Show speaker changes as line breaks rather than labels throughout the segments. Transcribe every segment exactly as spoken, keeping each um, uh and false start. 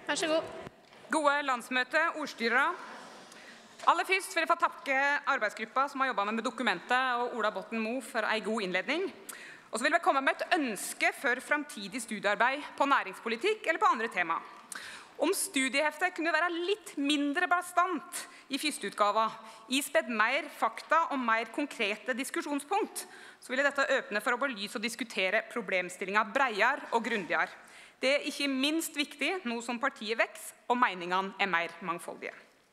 Vær så god.
Gode landsmøte, ordstyrere. Aller først vil jeg få takke arbeidsgruppa som har jobbet med dokumentet, og Ola Botten Moe for en god innledning. Og så vil jeg komme med et ønske for fremtidig studiearbeid på næringspolitikk eller på andre tema. Om studieheftet kunne være litt mindre bastant i første utgave, ispedd mer fakta og mer konkrete diskusjonspunkt, så vil dette åpne for å belyse og diskutere problemstillinger bredere og grundigere. Det er ikke minst viktig nå som partiet vokser og meningene er mer mangfoldige.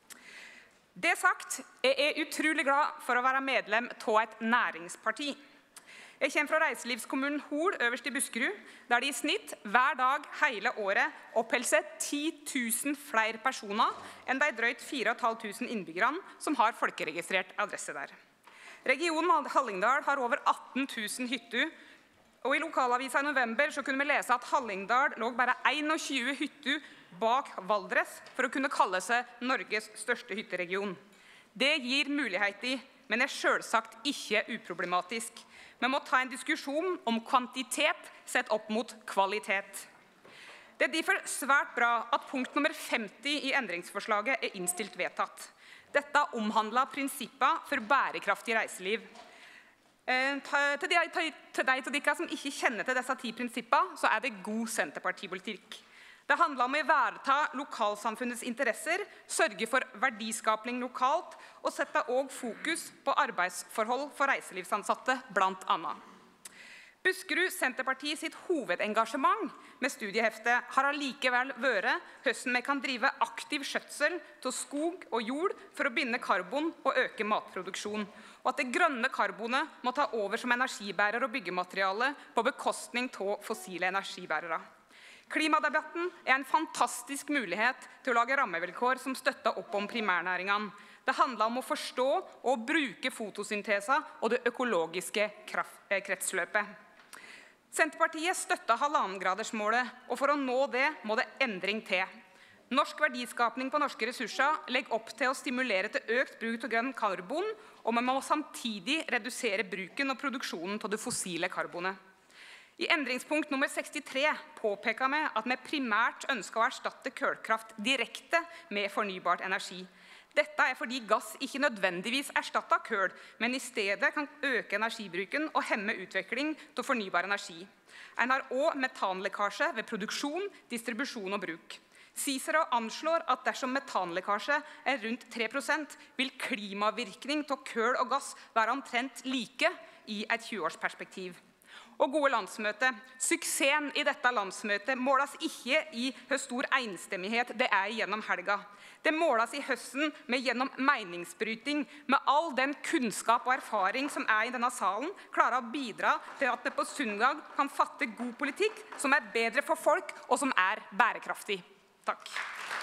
Det sagt, jeg er utrolig glad for å være medlem av et næringsparti. Jeg kommer fra reiselivskommunen Hol øverst i Buskerud, der det i snitt hver dag hele året oppholder seg ti tusen flere personer enn de drøyt fire tusen fem hundre innbyggerne som har folkeregistrert adresse der. Regionen Hallingdal har over atten tusen hytter, og i lokalavisa i november så kunne vi lese at Hallingdal lå bare tjueen hytter bak Valdres for å kunne kalle seg Norges største hytteregion. Det gir muligheter, men er selvsagt ikke uproblematisk. Vi må ta en diskusjon om kvantitet sett opp mot kvalitet. Det er derfor svært bra at punkt nummer femti i endringsforslaget er innstilt vedtatt. Dette omhandler prinsipper for bærekraftig reiseliv. Til de av dere som ikke kjenner til disse ti prinsippene, så er det god senterpartipolitikk. Det handler om å ivareta lokalsamfunnets interesser, sørge for verdiskapning lokalt og sette også fokus på arbeidsforhold for reiselivsansatte, blant annet. Buskerud Senterparti sitt hovedengasjement med studieheftet har allikevel vært hvordan vi kan drive aktiv skjøtsel til skog og jord for å binde karbon og øke matproduksjon, og at det grønne karbonet må ta over som energibærer og byggemateriale på bekostning av fossile energibærere. Klimadebatten er en fantastisk mulighet til å lage rammevilkår som støtter opp om primærnæringene. Det handler om å forstå og bruke fotosyntesa og det økologiske kretsløpet. Senterpartiet støtter halvannengradersmålet, og for å nå det må det endring til. Norsk verdiskapning på norske ressurser legger opp til å stimulere til økt bruk av grønn karbon, og vi må samtidig redusere bruken og produksjonen av det fossile karbonet. I endringspunkt nummer sekstitre påpeker vi at vi primært ønsker å erstatte kullkraft direkte med fornybart energi. Dette er fordi gass ikke nødvendigvis erstatter kull, men i stedet kan øke energibruken og hemme utvikling av fornybar energi. En har også metanlekkasje ved produksjon, distribusjon og bruk. Cicero anslår at dersom metanlekkasje er rundt tre prosent, vil klimavirkning av kull og gass være omtrent like i et tjue-årsperspektiv. Og gode landsmøte, suksessen i dette landsmøtet måles ikke i hvor stor enstemmighet det er gjennom helga. Det måles i høsten med gjennom meningsbryting, med all den kunnskap og erfaring som er i denne salen, klarer å bidra til at vi på søndag kan fatte god politikk som er bedre for folk og som er bærekraftig. Takk.